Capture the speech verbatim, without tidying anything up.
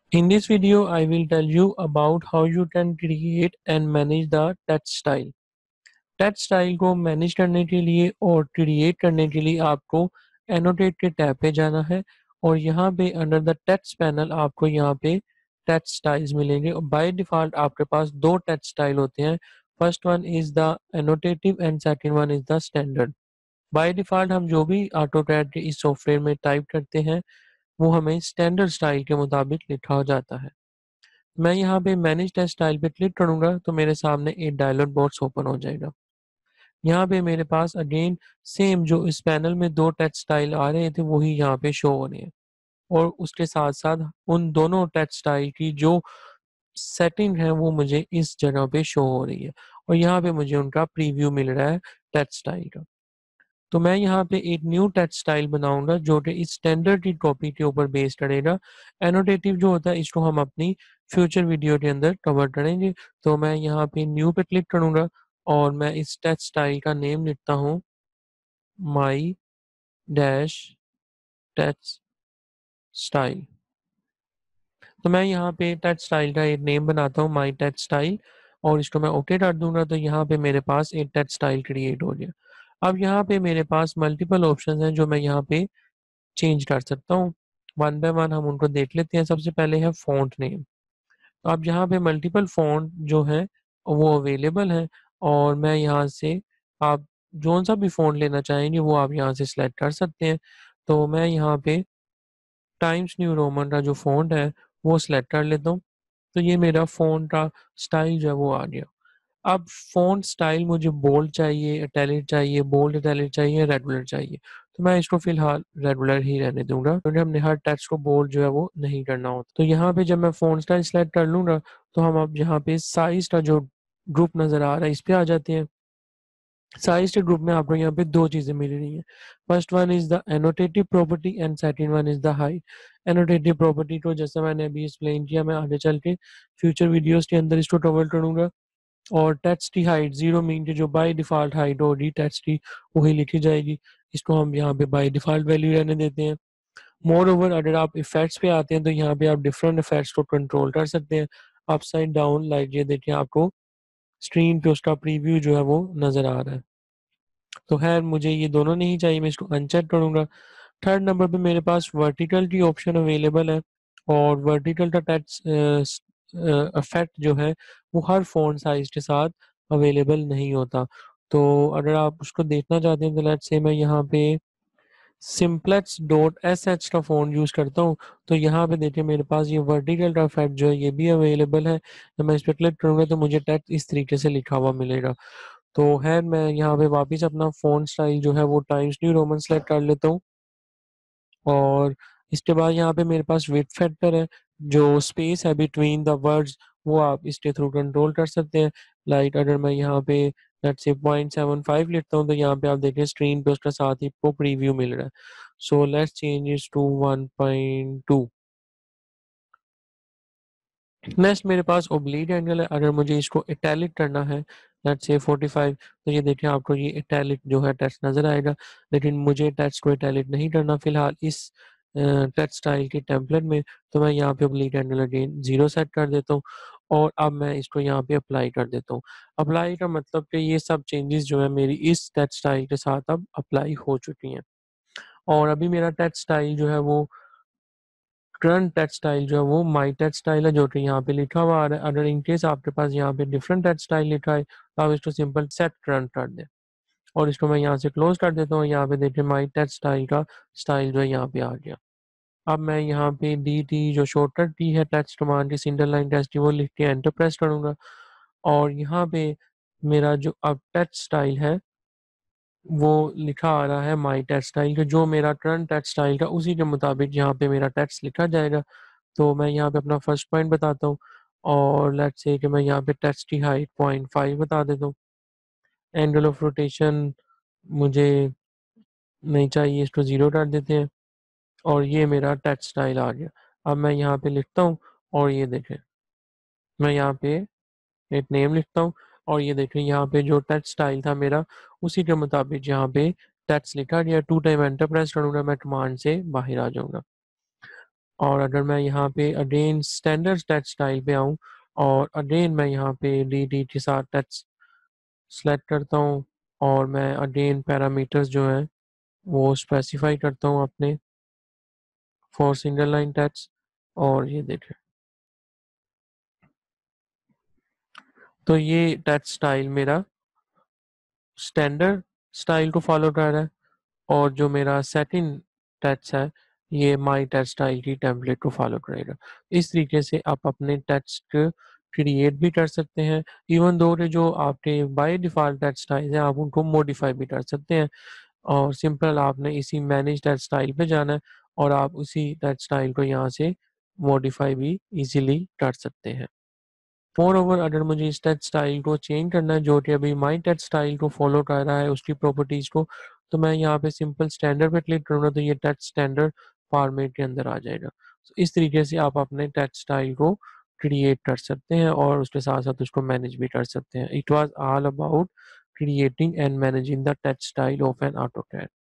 In this video, I will tell you about how you can create and manage the text style. Text style को manage करने के लिए और create करने के लिए आपको एनोटेट के टैब पे जाना है और यहाँ पे अंडर द टेक्स्ट पैनल आपको यहाँ पे टेक्स्ट स्टाइल्स मिलेंगे और बाय डिफॉल्ट आपके पास दो टेक्स्ट स्टाइल होते हैं। First one is the annotative and second one is the standard. By default हम जो भी ऑटोकैड के इस सॉफ्टवेयर में टाइप करते हैं वो हमें स्टैंडर्ड स्टाइल के मुताबिक लिखा हो जाता है। मैं यहाँ पे मैनेज टेक्स्ट स्टाइल पे क्लिक करूंगा तो मेरे सामने एक डायलॉग बॉक्स ओपन हो जाएगा। यहाँ पे मेरे पास अगेन सेम जो इस पैनल में दो टेक्स्ट स्टाइल आ रहे थे वही यहाँ पे शो हो रहे हैं और उसके साथ साथ उन दोनों टेक्स्ट स्टाइल की जो सेटिंग है वो मुझे इस जगह पे शो हो रही है और यहाँ पे मुझे उनका प्रीव्यू मिल रहा है टेक्स्ट स्टाइल का। तो मैं यहाँ पे एक न्यू टेक्स्ट स्टाइल बनाऊंगा जो कि इस स्टैंडर्ड की कॉपी के ऊपर बेस करेगा। एनोटेटिव जो होता है इसको हम अपनी फ्यूचर वीडियो के अंदर कवर करेंगे। तो मैं यहाँ पे न्यू पे क्लिक करूंगा और मैं इस टेक्स्ट स्टाइल का नेम लिखता हूँ माई डैश टेक्स्ट स्टाइल। तो मैं यहाँ पे टेक्स्ट स्टाइल का एक नेम बनाता हूँ माई टेक्स्ट स्टाइल और इसको मैं ओके कर दूंगा तो यहाँ पे मेरे पास एक टेक्स्ट स्टाइल क्रिएट हो गया। अब यहाँ पे मेरे पास मल्टीपल ऑप्शन हैं जो मैं यहाँ पे चेंज कर सकता हूँ। वन बाय वन हम उनको देख लेते हैं। सबसे पहले है फ़ॉन्ट नेम। तो अब यहाँ पे मल्टीपल फ़ॉन्ट जो है वो अवेलेबल है और मैं यहाँ से आप जोन सा भी फ़ॉन्ट लेना चाहेंगे वो आप यहाँ से सिलेक्ट कर सकते हैं। तो मैं यहाँ पे टाइम्स न्यू रोमन का जो फ़ॉन्ट है वो सिलेक्ट कर लेता हूँ। तो ये मेरा फ़ॉन्ट का स्टाइल जो है वो आ गया। अब फ़ॉन्ट स्टाइल मुझे बोल्ड चाहिए, इटैलिक चाहिए, बोल्ड इटैलिक चाहिए, रेगुलर चाहिए। तो मैं इसको फ़िलहाल रेगुलर ही रहने दूँगा क्योंकि हमने हर टेक्स्ट को बोल्ड जो है वो नहीं करना होता। तो यहाँ पे जब मैं फ़ॉन्ट स्टाइल सेलेक्ट कर लूँगा तो हम अब यहाँ पे साइज़ का जो ग्रुप नज़र आ रहा है इस पे आ जाते हैं। साइज़ के ग्रुप में आपको यहाँ पे दो चीज़ें मिल रही हैं। First one is the annotative property and second one is the height. Annotative property को जैसे मैंने अभी एक्सप्लेन किया मैं आगे चल के फ्यूचर वीडियोज़ के अंदर इसको कवर करूँगा। और टेक्स्ट की हाइट ज़ीरो मीन की जो बाय डिफ़ॉल्ट हाइट होगी टेक्स्ट की वही लिखी जाएगी। इसको हम यहाँ पे बाय डिफ़ॉल्ट वैल्यू रहने देते हैं। मोर ओवर अगर आप इफ़ेक्ट्स पे आते हैं तो यहाँ पे आप डिफरेंट इफ़ेक्ट्स को कंट्रोल कर सकते हैं। अपसाइड डाउन लाइक ये देखिए आपको स्क्रीन पे उसका प्रीव्यू जो है वो नज़र आ रहा है। तो खैर मुझे ये दोनों नहीं चाहिए, मैं इसको अनचेक करूँगा। थर्ड नंबर पे मेरे पास वर्टिकल की ऑप्शन अवेलेबल है और वर्टिकल का टेक्स्ट इफेक्ट जो है वो हर फ़ॉन्ट साइज़ के साथ अवेलेबल नहीं होता। तो अगर आप उसको देखना चाहते हैं तो लेट्स से मैं यहाँ पे सिम्प्लेक्स डॉट एस एच का फ़ॉन्ट यूज़ करता हूँ। तो यहाँ पे देखिए मेरे पास ये वर्टिकल का इफेक्ट जो है ये भी अवेलेबल है। जब मैं इस पे क्लिक करूँगा तो मुझे टेक्स्ट इस तरीके से लिखा हुआ मिलेगा। तो खैर मैं यहाँ पे वापस अपना फ़ॉन्ट स्टाइल जो है वो टाइम्स न्यू रोमन सेलेक्ट कर लेता हूँ और इसके बाद यहाँ पे मेरे पास विड्थ फैक्टर है, जो स्पेस है बिटवीन द वर्ड्स वो आप इसके थ्रू कंट्रोल कर सकते हैं। लाइक अगर मैं यहाँ पे let's say point seven five लिखता हूँ तो यहाँ पे आप देखें स्क्रीन पे उसका साथ ही आपको प्रीव्यू मिल रहा है। So let's change it to one point two. Next मेरे पास ओब्लीक एंगल है। अगर मुझे इसको इटैलिक करना है लेट्स से फोर्टी फाइव तो ये देखिए आपको ये इटैलिक जो है टेक्स्ट नज़र आएगा। लेकिन मुझे टेक्स्ट को इटैलिक नहीं करना फिलहाल इस टेक्स्ट स्टाइल के टेम्पलेट में। तो मैं यहाँ पे oblique angle again zero set कर देता हूँ और अब मैं इसको यहाँ पे अप्लाई कर देता हूँ। अप्लाई का मतलब कि ये सब चेंजेस जो है मेरी इस टेक्स्ट स्टाइल के साथ अब अप्लाई हो चुकी हैं और अभी मेरा टेक्स्ट स्टाइल जो है वो करंट टेक्स्ट स्टाइल जो है वो माई टेक्स्ट स्टाइल है जो कि यहाँ पे लिखा हुआ आ रहा है। अगर इनकेस आपके पास यहाँ पे डिफरेंट टेक्स्ट स्टाइल लिखा है तो आप इसको सिंपल सेट करंट कर दें और इसको मैं यहाँ से क्लोज कर देता हूँ। यहाँ पे देखिए माई टेक्स्ट स्टाइल का स्टाइल जो है यहाँ पे आ गया। अब मैं यहाँ पे डी टी जो शॉर्टकट की है टेक्स्ट कमांड की सिंगल लाइन टेक्स्ट वो लिख के एंटर प्रेस करूँगा और यहाँ पे मेरा जो अब टेक्स्ट स्टाइल है वो लिखा आ रहा है माई टेक्स्ट स्टाइल का जो मेरा करंट टेक्स्ट स्टाइल का उसी के मुताबिक यहाँ पे मेरा टेक्स्ट लिखा जाएगा। तो मैं यहाँ पे अपना फर्स्ट पॉइंट बताता हूँ और लेट्स से कि मैं यहाँ पे टेक्स्ट की हाइट पॉइंट फाइव बता देता हूँ। एंगल ऑफ रोटेशन मुझे नहीं चाहिए, इसको ज़ीरो कर देते हैं और ये मेरा टेक्स्ट स्टाइल आ गया। अब मैं यहाँ पे लिखता हूँ और ये देखें मैं यहाँ पे एक नेम लिखता हूँ और ये देखें यहाँ पे जो टेक्स्ट स्टाइल था मेरा उसी के मुताबिक यहाँ पे टेक्स्ट लिखा गया। टू टाइम एंटर प्रेस करूँगा मैं कमांड से बाहर आ जाऊँगा। और अगर मैं यहाँ पे अगेन स्टैंडर्ड टच स्टाइल पे आऊँ और अगेन मैं यहाँ पे डी डी के साथ टच सेलेक्ट करता हूँ और मैं अगेन पैरामीटर्स जो हैं वो स्पेसिफाई करता हूँ अपने फॉर सिंगल लाइन टच। और ये देखें, तो ये टच स्टाइल मेरा स्टैंडर्ड स्टाइल को फॉलो कर रहा है और जो मेरा सेकंड टच है ये माई टच स्टाइल की टेम्पलेट को फॉलो करेगा। इस तरीके से आप अपने टच को क्रिएट भी कर सकते हैं। इवन दो जो आपके बाय डिफ़ॉल्ट टच स्टाइल हैं आप उनको मॉडिफाई भी कर सकते हैं। और सिंपल आपने इसी मैनेज टच स्टाइल पे जाना है और आप उसी टच स्टाइल को यहाँ से मॉडिफाई भी इजीली कर सकते हैं। मोरओवर अगर मुझे इस टच स्टाइल को चेंज करना है जो कि अभी माई टच स्टाइल को फॉलो कर रहा है उसकी प्रॉपर्टीज को, तो मैं यहाँ पे सिंपल स्टैंडर्ड पे क्लिक करूँगा तो ये टच स्टैंडर्ड फॉर्मेट के अंदर आ जाएगा। तो इस तरीके से आप अपने टच स्टाइल को क्रिएट कर सकते हैं और उसके साथ साथ उसको मैनेज भी कर सकते हैं। It was all about creating and managing the touch style of an AutoCAD.